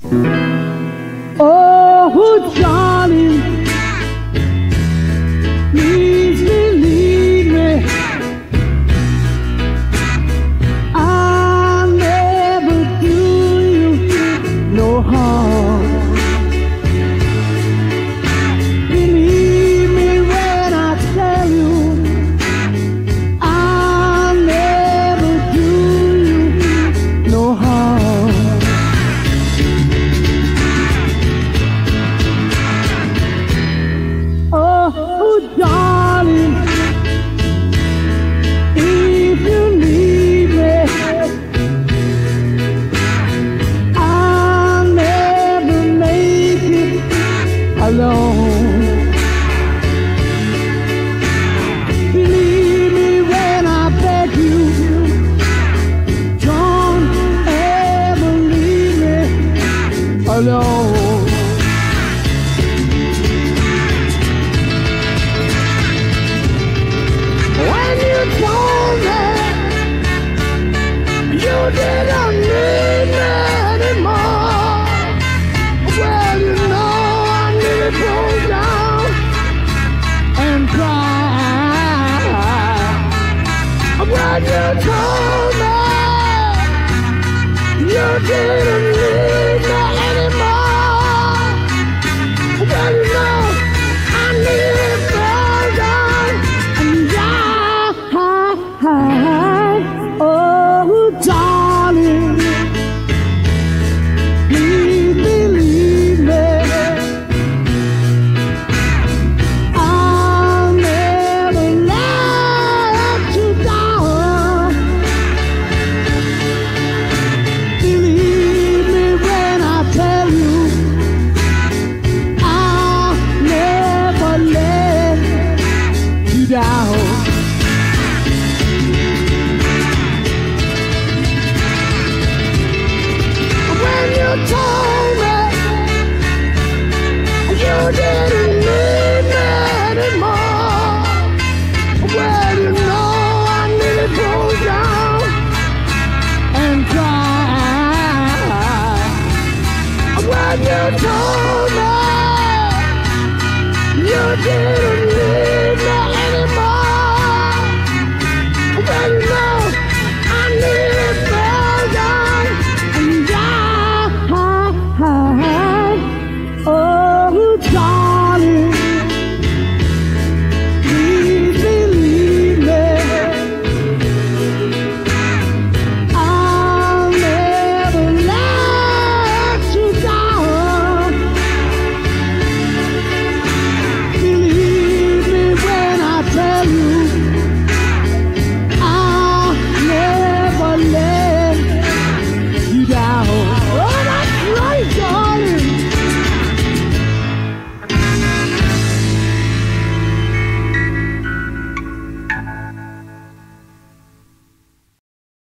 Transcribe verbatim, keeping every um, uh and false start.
Oh, darling, please believe me. I'll never do you no harm. Believe me when I tell you I'll never do you no harm. Oh, darling, if you leave me, I'll never make it alone. Believe me when I beg you, don't ever leave me alone. When you told me you didn't need me anymore, well, you know I nearly broke down and cried. When you told me you didn't need me anymore, well, you know I nearly broke down and died. Oh, darling, please believe me. I'll never let you down. Believe me when I tell you I'll never let you down. When you told me you didn't need me anymore, well, you know I nearly broke down and cried. When you told me you didn't